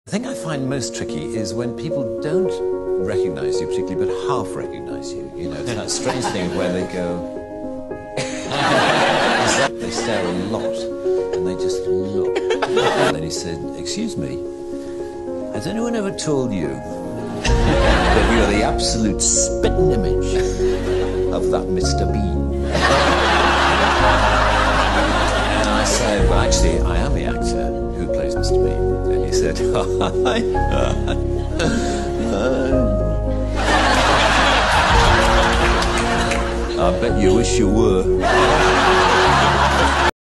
The thing I find most tricky is when people don't recognise you particularly, but half recognise you. You know, it's that strange thing where they go... They stare a lot, and they just look. And then he said, "Excuse me, has anyone ever told you that you're the absolute spitting image of that Mr. Bean?" And I said, "Well, actually, I am the actor who plays Mr. Bean." And he said, "I bet you wish you were."